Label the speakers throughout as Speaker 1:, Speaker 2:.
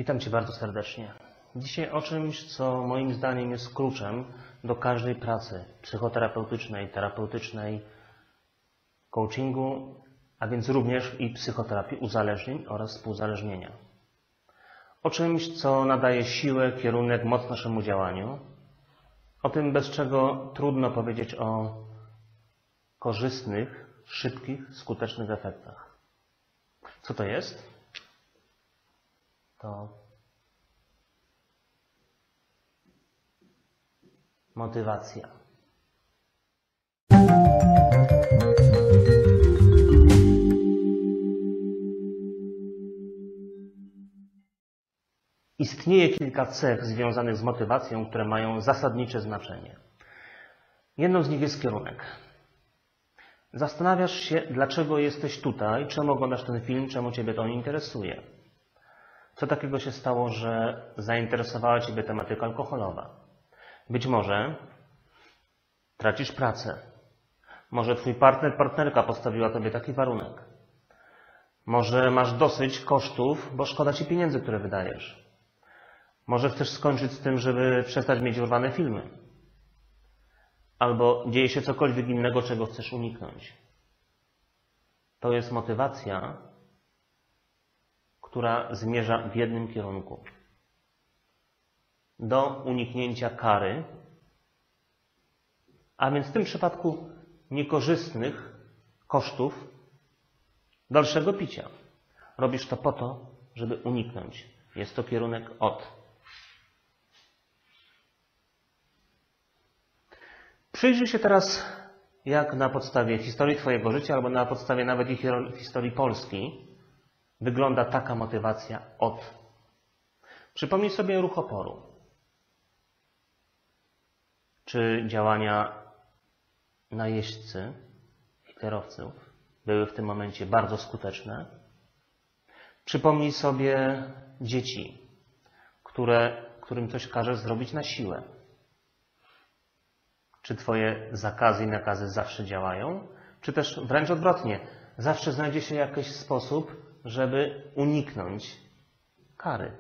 Speaker 1: Witam Cię bardzo serdecznie. Dzisiaj o czymś, co moim zdaniem jest kluczem do każdej pracy psychoterapeutycznej, terapeutycznej, coachingu, a więc również i psychoterapii uzależnień oraz współzależnienia. O czymś, co nadaje siłę, kierunek, moc naszemu działaniu. O tym, bez czego trudno powiedzieć o korzystnych, szybkich, skutecznych efektach. Co to jest? To motywacja. Istnieje kilka cech związanych z motywacją, które mają zasadnicze znaczenie. Jedną z nich jest kierunek. Zastanawiasz się, dlaczego jesteś tutaj, czemu oglądasz ten film, czemu Ciebie to interesuje. Co takiego się stało, że zainteresowała Ciebie tematyka alkoholowa? Być może tracisz pracę. Może Twój partner, partnerka postawiła Tobie taki warunek. Może masz dosyć kosztów, bo szkoda Ci pieniędzy, które wydajesz. Może chcesz skończyć z tym, żeby przestać mieć urwane filmy. Albo dzieje się cokolwiek innego, czego chcesz uniknąć. To jest motywacja, która zmierza w jednym kierunku. Do uniknięcia kary, a więc w tym przypadku niekorzystnych kosztów dalszego picia. Robisz to po to, żeby uniknąć. Jest to kierunek od. Przyjrzyj się teraz, jak na podstawie historii Twojego życia, albo na podstawie nawet i historii Polski, wygląda taka motywacja od. Przypomnij sobie ruch oporu. Czy działania najeźdźcy, hitlerowców były w tym momencie bardzo skuteczne? Przypomnij sobie dzieci, którym coś każesz zrobić na siłę. Czy Twoje zakazy i nakazy zawsze działają? Czy też wręcz odwrotnie, zawsze znajdzie się jakiś sposób, żeby uniknąć kary?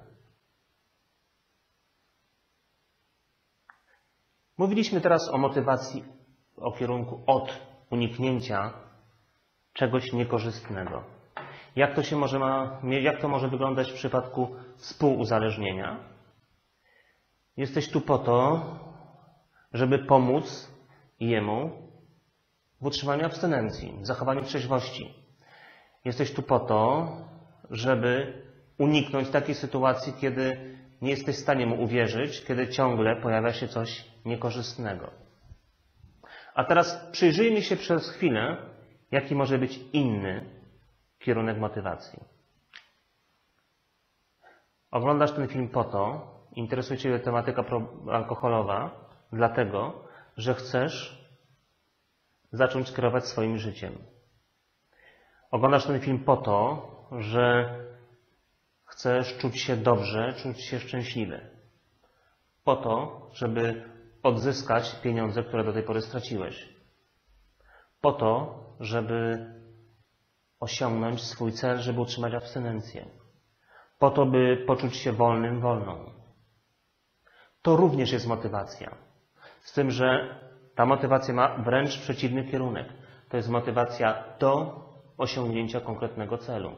Speaker 1: Mówiliśmy teraz o motywacji, o kierunku od uniknięcia czegoś niekorzystnego. Jak to może wyglądać w przypadku współuzależnienia? Jesteś tu po to, żeby pomóc jemu w utrzymaniu abstynencji, w zachowaniu trzeźwości. Jesteś tu po to, żeby uniknąć takiej sytuacji, kiedy nie jesteś w stanie mu uwierzyć, kiedy ciągle pojawia się coś niekorzystnego. A teraz przyjrzyjmy się przez chwilę, jaki może być inny kierunek motywacji. Oglądasz ten film po to, interesuje Cię tematyka alkoholowa, dlatego, że chcesz zacząć kierować swoim życiem. Oglądasz ten film po to, że chcesz czuć się dobrze, czuć się szczęśliwy. Po to, żeby odzyskać pieniądze, które do tej pory straciłeś. Po to, żeby osiągnąć swój cel, żeby utrzymać abstynencję. Po to, by poczuć się wolnym, wolną. To również jest motywacja. Z tym, że ta motywacja ma wręcz przeciwny kierunek. To jest motywacja do osiągnięcia konkretnego celu.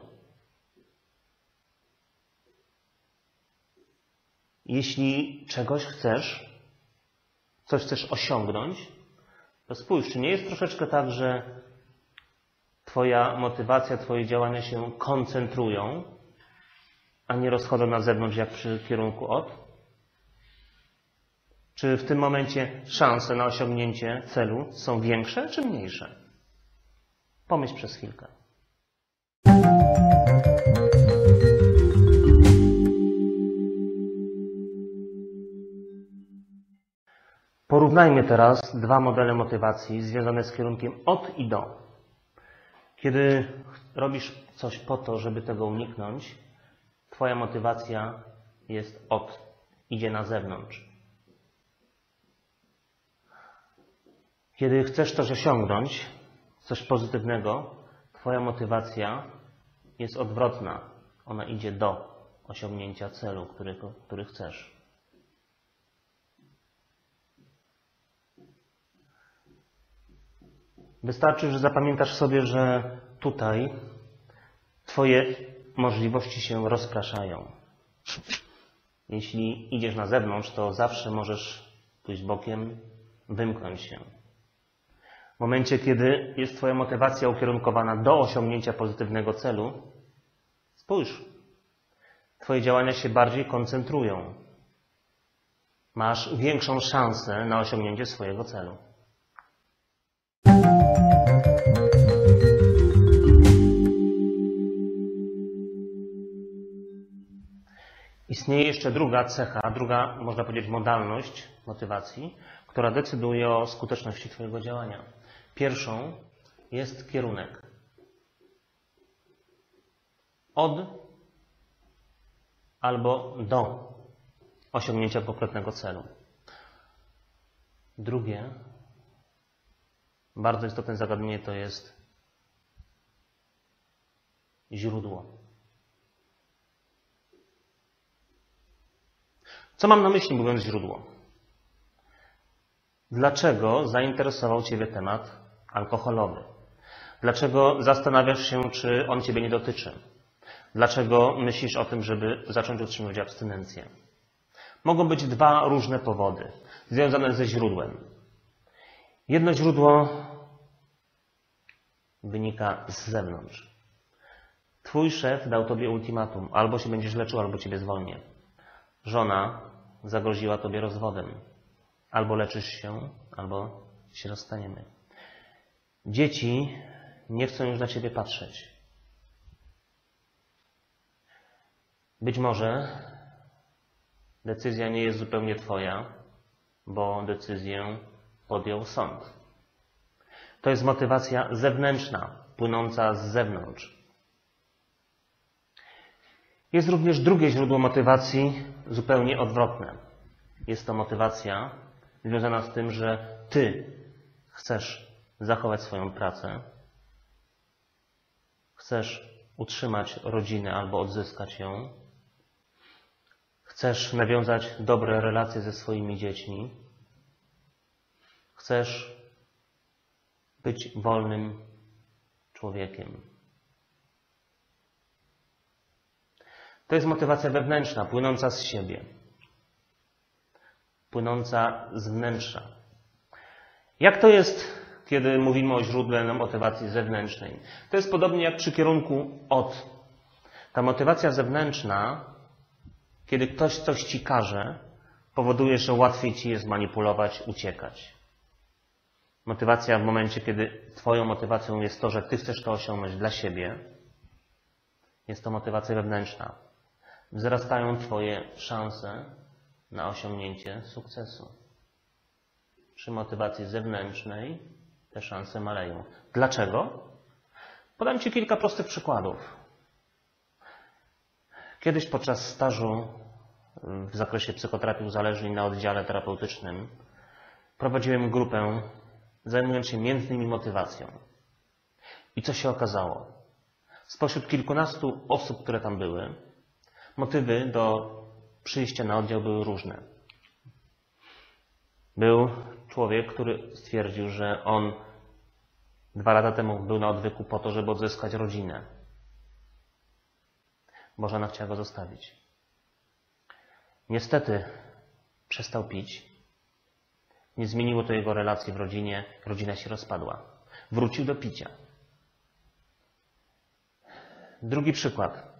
Speaker 1: Jeśli czegoś chcesz, coś chcesz osiągnąć, to spójrz, czy nie jest troszeczkę tak, że Twoja motywacja, Twoje działania się koncentrują, a nie rozchodzą na zewnątrz jak przy kierunku od? Czy w tym momencie szanse na osiągnięcie celu są większe czy mniejsze? Pomyśl przez chwilkę. Porównajmy teraz dwa modele motywacji związane z kierunkiem od i do. Kiedy robisz coś po to, żeby tego uniknąć, Twoja motywacja jest od, idzie na zewnątrz. Kiedy chcesz coś osiągnąć, coś pozytywnego, Twoja motywacja jest odwrotna. Ona idzie do. osiągnięcia celu, który chcesz. Wystarczy, że zapamiętasz sobie, że tutaj Twoje możliwości się rozpraszają. Jeśli idziesz na zewnątrz, to zawsze możesz pójść bokiem, wymknąć się. W momencie, kiedy jest Twoja motywacja ukierunkowana do osiągnięcia pozytywnego celu, spójrz, Twoje działania się bardziej koncentrują. Masz większą szansę na osiągnięcie swojego celu. Istnieje jeszcze druga cecha, druga, można powiedzieć, modalność motywacji, która decyduje o skuteczności Twojego działania. Pierwszą jest kierunek. Od albo do osiągnięcia konkretnego celu. Drugie, bardzo istotne zagadnienie to jest źródło. Co mam na myśli, mówiąc źródło? Dlaczego zainteresował Ciebie temat alkoholowy? Dlaczego zastanawiasz się, czy on Ciebie nie dotyczy? Dlaczego myślisz o tym, żeby zacząć utrzymywać abstynencję? Mogą być dwa różne powody, związane ze źródłem. Jedno źródło wynika z zewnątrz. Twój szef dał Tobie ultimatum. Albo się będziesz leczył, albo Ciebie zwolnię. Żona zagroziła Tobie rozwodem. Albo leczysz się, albo się rozstaniemy. Dzieci nie chcą już na Ciebie patrzeć. Być może decyzja nie jest zupełnie Twoja, bo decyzję podjął sąd. To jest motywacja zewnętrzna, płynąca z zewnątrz. Jest również drugie źródło motywacji, zupełnie odwrotne. Jest to motywacja związana z tym, że Ty chcesz zachować swoją pracę, chcesz utrzymać rodzinę albo odzyskać ją, chcesz nawiązać dobre relacje ze swoimi dziećmi, chcesz być wolnym człowiekiem. To jest motywacja wewnętrzna, płynąca z siebie, płynąca z wnętrza. Jak to jest, kiedy mówimy o źródle motywacji zewnętrznej? To jest podobnie jak przy kierunku od. Ta motywacja zewnętrzna, kiedy ktoś coś Ci każe, powoduje, że łatwiej Ci jest manipulować, uciekać. Motywacja w momencie, kiedy Twoją motywacją jest to, że Ty chcesz to osiągnąć dla siebie, jest to motywacja wewnętrzna. Wzrastają Twoje szanse na osiągnięcie sukcesu. Przy motywacji zewnętrznej te szanse maleją. Dlaczego? Podam Ci kilka prostych przykładów. Kiedyś podczas stażu w zakresie psychoterapii uzależnień na oddziale terapeutycznym prowadziłem grupę zajmując się między innymi motywacją. I co się okazało? Spośród kilkunastu osób, które tam były, motywy do przyjścia na oddział były różne. Był człowiek, który stwierdził, że on 2 lata temu był na odwyku po to, żeby odzyskać rodzinę, bo żona chciała go zostawić. Niestety przestał pić. Nie zmieniło to jego relacji w rodzinie. Rodzina się rozpadła. Wrócił do picia. Drugi przykład.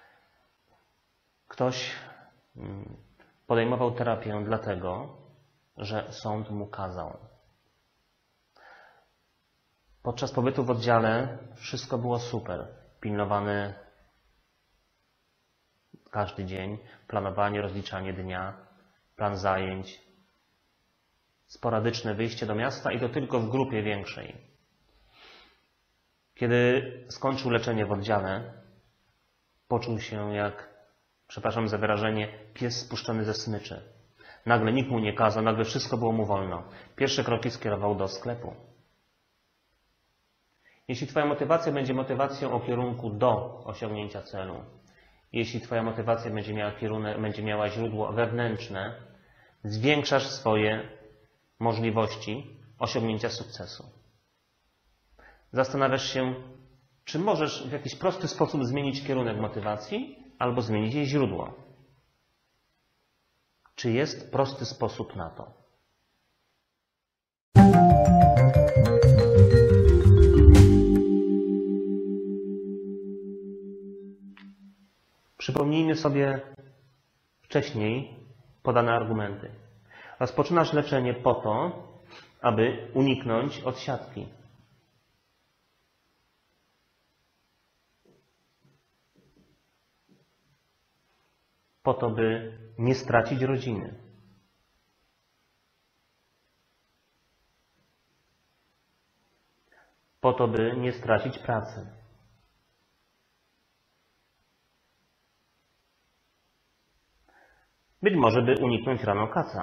Speaker 1: Ktoś podejmował terapię dlatego, że sąd mu kazał. Podczas pobytu w oddziale wszystko było super. Pilnowany każdy dzień, planowanie, rozliczanie dnia, plan zajęć, sporadyczne wyjście do miasta i to tylko w grupie większej. Kiedy skończył leczenie w oddziale, poczuł się jak, przepraszam za wyrażenie, pies spuszczony ze smyczy. Nagle nikt mu nie kazał, nagle wszystko było mu wolno. Pierwsze kroki skierował do sklepu. Jeśli Twoja motywacja będzie motywacją o kierunku do osiągnięcia celu jeśli Twoja motywacja będzie miała źródło wewnętrzne, zwiększasz swoje możliwości osiągnięcia sukcesu. Zastanawiasz się, czy możesz w jakiś prosty sposób zmienić kierunek motywacji albo zmienić jej źródło. Czy jest prosty sposób na to? Przypomnijmy sobie wcześniej podane argumenty. Rozpoczynasz leczenie po to, aby uniknąć odsiadki. Po to, by nie stracić rodziny. Po to, by nie stracić pracy. Być może, by uniknąć rano kaca.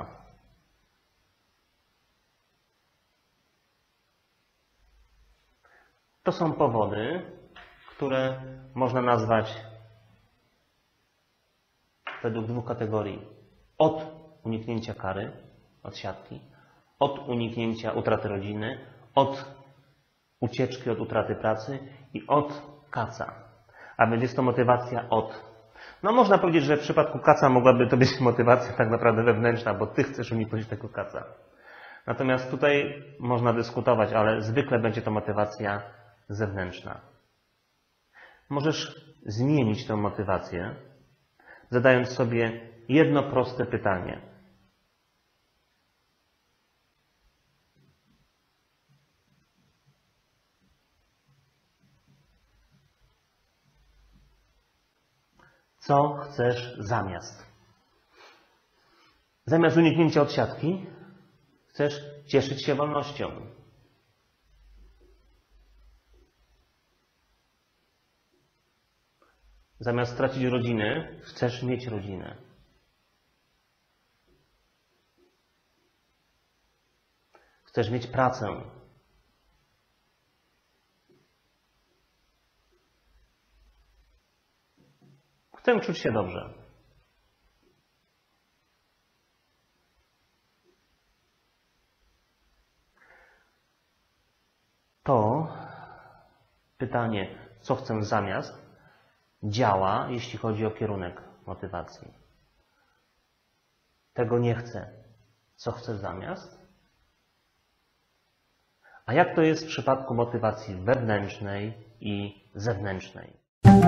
Speaker 1: To są powody, które można nazwać według dwóch kategorii. Od uniknięcia kary, odsiadki, od uniknięcia utraty rodziny, od ucieczki od utraty pracy i od kaca. A więc jest to motywacja od. No można powiedzieć, że w przypadku kaca mogłaby to być motywacja tak naprawdę wewnętrzna, bo Ty chcesz uniknąć tego kaca. Natomiast tutaj można dyskutować, ale zwykle będzie to motywacja zewnętrzna. Możesz zmienić tę motywację, zadając sobie jedno proste pytanie. Co chcesz zamiast? Zamiast uniknięcia odsiadki, chcesz cieszyć się wolnością. Zamiast stracić rodziny, chcesz mieć rodzinę. Chcesz mieć pracę. Chcę czuć się dobrze. To pytanie, co chcę zamiast, działa, jeśli chodzi o kierunek motywacji. Tego nie chcę. Co chcę zamiast? A jak to jest w przypadku motywacji wewnętrznej i zewnętrznej?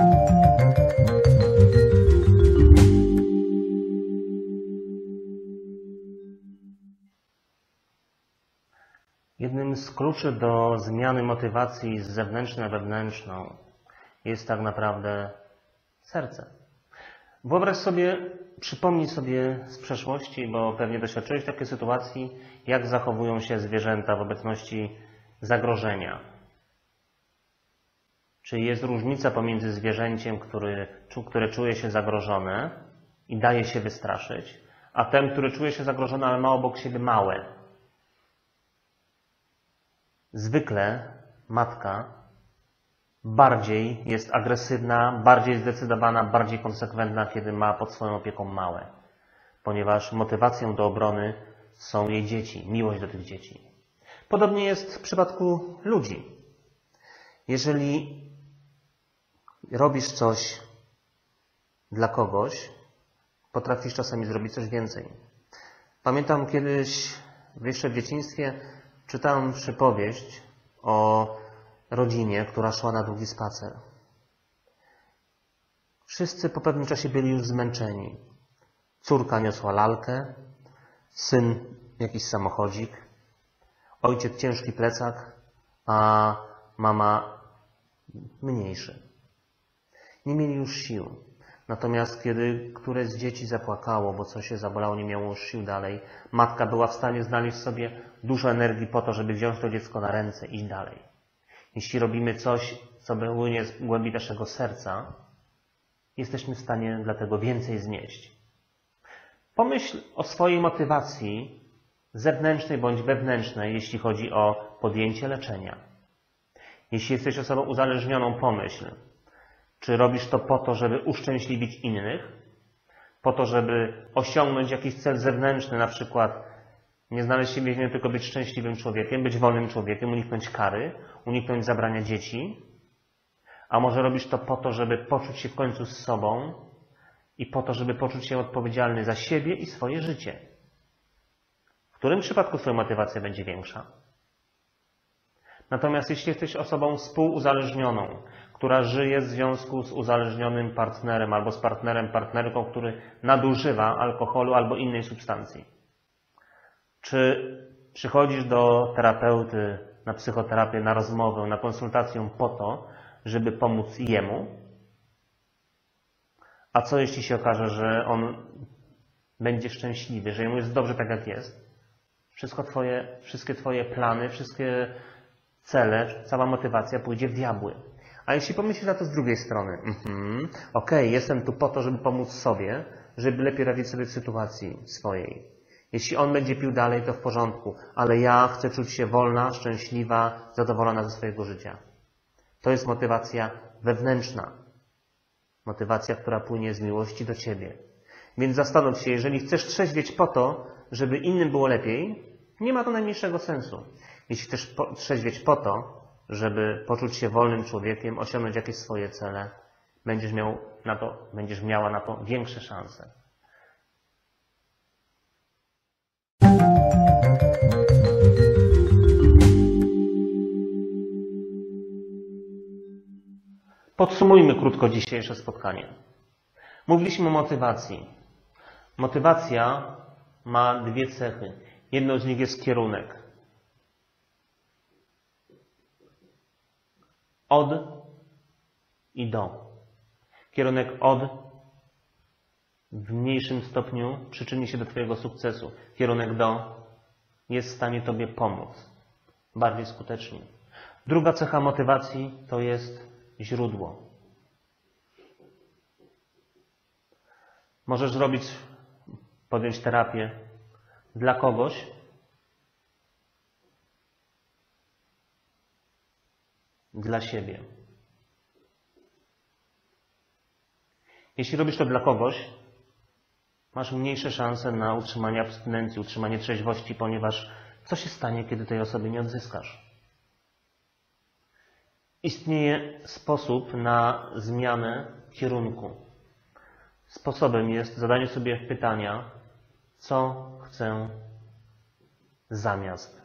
Speaker 1: Jednym z kluczy do zmiany motywacji z zewnętrznej na wewnętrzną jest tak naprawdę serce. Wyobraź sobie, przypomnij sobie z przeszłości, bo pewnie doświadczyłeś takiej sytuacji, jak zachowują się zwierzęta w obecności zagrożenia. Czy jest różnica pomiędzy zwierzęciem, które czuje się zagrożone i daje się wystraszyć, a tym, który czuje się zagrożony, ale ma obok siebie małe. Zwykle matka bardziej jest agresywna, bardziej zdecydowana, bardziej konsekwentna, kiedy ma pod swoją opieką małe. Ponieważ motywacją do obrony są jej dzieci, miłość do tych dzieci. Podobnie jest w przypadku ludzi. Jeżeli robisz coś dla kogoś, potrafisz czasami zrobić coś więcej. Pamiętam kiedyś, jeszcze w dzieciństwie, czytałem przypowieść o rodzinie, która szła na długi spacer. Wszyscy po pewnym czasie byli już zmęczeni. Córka niosła lalkę, syn jakiś samochodzik, ojciec ciężki plecak, a mama mniejszy. Nie mieli już sił. Natomiast kiedy któreś z dzieci zapłakało, bo coś się zabolało, nie miało już sił dalej, matka była w stanie znaleźć sobie dużo energii po to, żeby wziąć to dziecko na ręce i iść dalej. Jeśli robimy coś, co płynie z głębi naszego serca, jesteśmy w stanie dlatego więcej znieść. Pomyśl o swojej motywacji zewnętrznej bądź wewnętrznej, jeśli chodzi o podjęcie leczenia. Jeśli jesteś osobą uzależnioną, pomyśl, Czy robisz to po to, żeby uszczęśliwić innych? Po to, żeby osiągnąć jakiś cel zewnętrzny, na przykład nie znaleźć siebie w ziemi, tylko być szczęśliwym człowiekiem, być wolnym człowiekiem, uniknąć kary, uniknąć zabrania dzieci? A może robisz to po to, żeby poczuć się w końcu z sobą i po to, żeby poczuć się odpowiedzialny za siebie i swoje życie? W którym przypadku twoja motywacja będzie większa? Natomiast jeśli jesteś osobą współuzależnioną, która żyje w związku z uzależnionym partnerem albo z partnerką, który nadużywa alkoholu albo innej substancji, czy przychodzisz do terapeuty na psychoterapię, na rozmowę, na konsultację po to, żeby pomóc jemu? A co jeśli się okaże, że on będzie szczęśliwy, że jemu jest dobrze tak jak jest? Wszystkie twoje plany, wszystkie cele, cała motywacja pójdzie w diabły. A jeśli pomyślisz na to z drugiej strony, okej, jestem tu po to, żeby pomóc sobie, żeby lepiej radzić sobie w sytuacji swojej. Jeśli on będzie pił dalej, to w porządku, ale ja chcę czuć się wolna, szczęśliwa, zadowolona ze swojego życia. To jest motywacja wewnętrzna. Motywacja, która płynie z miłości do ciebie. Więc zastanów się, jeżeli chcesz trzeźwieć po to, żeby innym było lepiej, nie ma to najmniejszego sensu. Jeśli chcesz trzeźwieć po to, żeby poczuć się wolnym człowiekiem, osiągnąć jakieś swoje cele, będziesz miała na to większe szanse. Podsumujmy krótko dzisiejsze spotkanie. Mówiliśmy o motywacji. Motywacja ma dwie cechy. Jedną z nich jest kierunek. Od i do. Kierunek od w mniejszym stopniu przyczyni się do twojego sukcesu. Kierunek do jest w stanie tobie pomóc bardziej skutecznie. Druga cecha motywacji to jest źródło. Możesz podjąć terapię dla kogoś, dla siebie. Jeśli robisz to dla kogoś, masz mniejsze szanse na utrzymanie abstynencji, utrzymanie trzeźwości, ponieważ co się stanie, kiedy tej osoby nie odzyskasz? Istnieje sposób na zmianę kierunku. Sposobem jest zadanie sobie pytania, co chcę zamiast.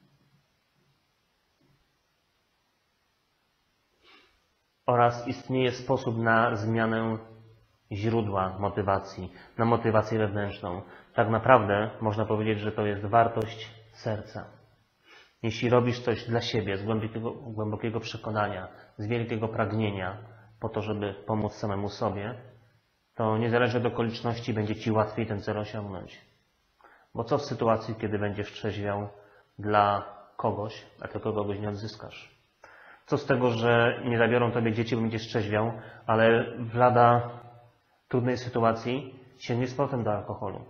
Speaker 1: Oraz istnieje sposób na zmianę źródła motywacji, na motywację wewnętrzną. Tak naprawdę można powiedzieć, że to jest wartość serca. Jeśli robisz coś dla siebie, z głębokiego przekonania, z wielkiego pragnienia, po to, żeby pomóc samemu sobie, to niezależnie od okoliczności będzie ci łatwiej ten cel osiągnąć. Bo co w sytuacji, kiedy będziesz trzeźwiał dla kogoś, a tylko kogoś nie odzyskasz? Co z tego, że nie zabiorą tobie dzieci, bo będziesz trzeźwiał, ale w lada trudnej sytuacji sięgniesz z powrotem do alkoholu?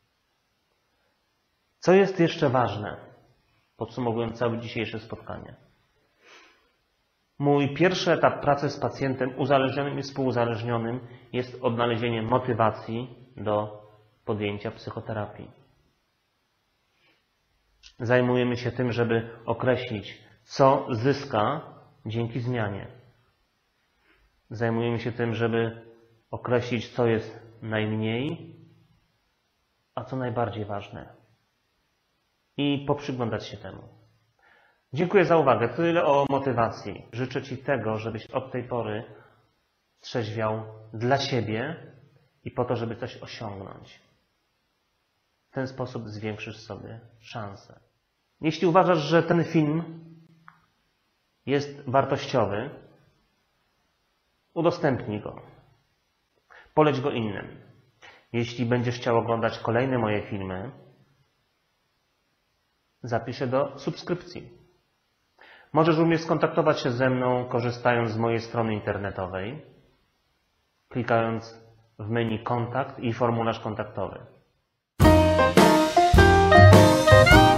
Speaker 1: Co jest jeszcze ważne, podsumowując całe dzisiejsze spotkanie? Mój pierwszy etap pracy z pacjentem uzależnionym i współuzależnionym jest odnalezienie motywacji do podjęcia psychoterapii. Zajmujemy się tym, żeby określić, co zyska dzięki zmianie. Zajmujemy się tym, żeby określić, co jest najmniej, a co najbardziej ważne. I poprzyglądać się temu. Dziękuję za uwagę. Tyle o motywacji. Życzę ci tego, żebyś od tej pory trzeźwiał dla siebie i po to, żeby coś osiągnąć. W ten sposób zwiększysz sobie szanse. Jeśli uważasz, że ten film jest wartościowy, udostępnij go. Poleć go innym. Jeśli będziesz chciał oglądać kolejne moje filmy, zapisz się do subskrypcji. Możesz również skontaktować się ze mną, korzystając z mojej strony internetowej, klikając w menu Kontakt i formularz kontaktowy.